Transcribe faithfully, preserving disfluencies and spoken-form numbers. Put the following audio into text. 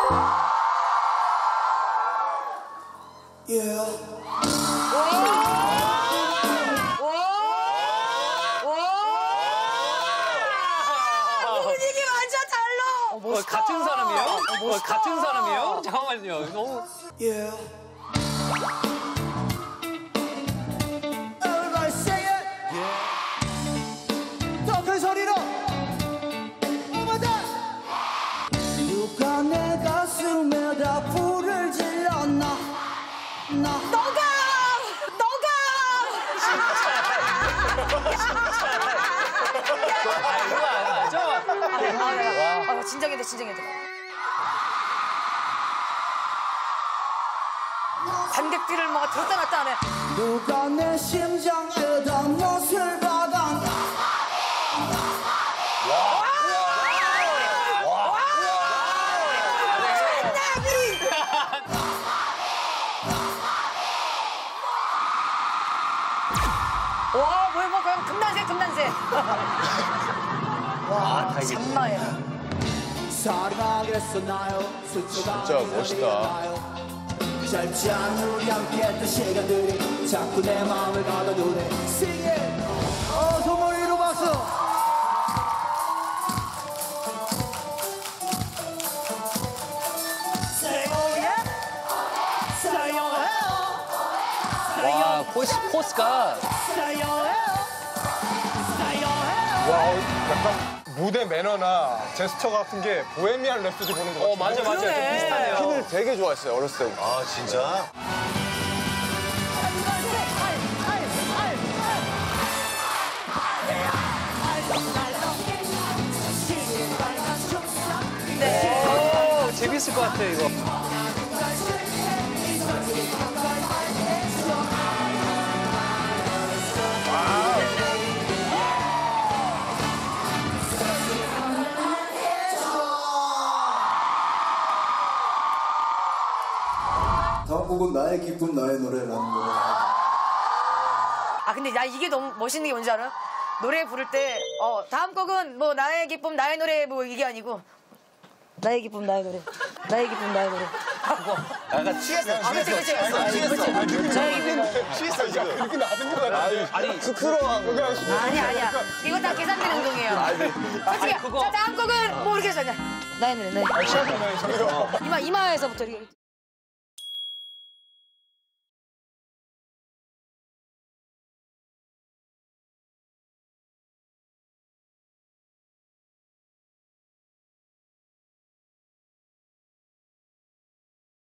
Yeah. 분위기 완전 달라. 어, 뭐 같은 사람이에요? 어, 뭐 같은 사람이에요? 잠깐만요. 너무. Yeah. Everybody say it. Yeah. 더 큰 소리로. One more time. 누가 내 가슴에다 불을 질렀나? 나. 너가! 너가! 아, 이거 알죠? 아, 진정해야 돼, 진정해야 돼. 관객들을 뭐가 들었다 놨다 하네. 누가 내 심장에다 못을 박았나? 와, 뭐야, 뭐, 그냥 금난새, 금난새. 아, 다 이게. 정말. 사랑하겠었나요? 진짜 멋있다. 짧지 않은 우리 함께 했던 시간들이 자꾸 내 마음을 가둬두네. Sing it! 어, 소머리로 박수! 와, 포스, 포스가. 와, 약간 무대 매너나 제스처 같은 게 보헤미안 랩소디 보는 것 같아요. 어, 맞아, 맞아. 좀 그러네. 비슷하네요. 핀을 되게 좋아했어요, 어렸을 때부터. 아, 진짜? 오, 재밌을 것 같아, 이거. 다음 곡은 나의 기쁨 나의 노래라는 거. 아, 근데 나 이게 너무 멋있는 게 뭔지 알아? 노래 부를 때, 어, 다음 곡은 뭐 나의 기쁨, 나의 노래 뭐 이게 아니고 나의 기쁨, 나의 노래. 나의 기쁨, 나의 노래. 약간 취했어, 아, 그치, 그치. 취했어. 아, 취했어. 그치. 나의 기쁨. 취했어, 이제. 그렇게 나는 거 같아. 아니, 스크로한 거. 아니, 아니야. 이거 다 계산된 행동이에요. 아니, 그거. 자, 다음 곡은 뭐 이렇게 해서 나의 노래, 나의 노래. 이마, 이마에서부터 이렇게.